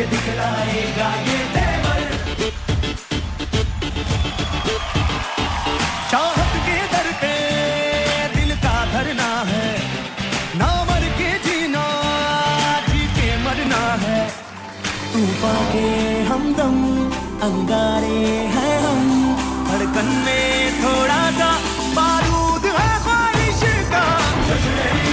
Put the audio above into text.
करके दिखलाएगा ये तेवर। चाहत के दर पे दिल का धरना है, ना मर के जीना जी के मरना है। तूफान के हमदम अंगारे हैं हम, धड़कन में थोड़ा सा बारूद है ख्वाहिश का।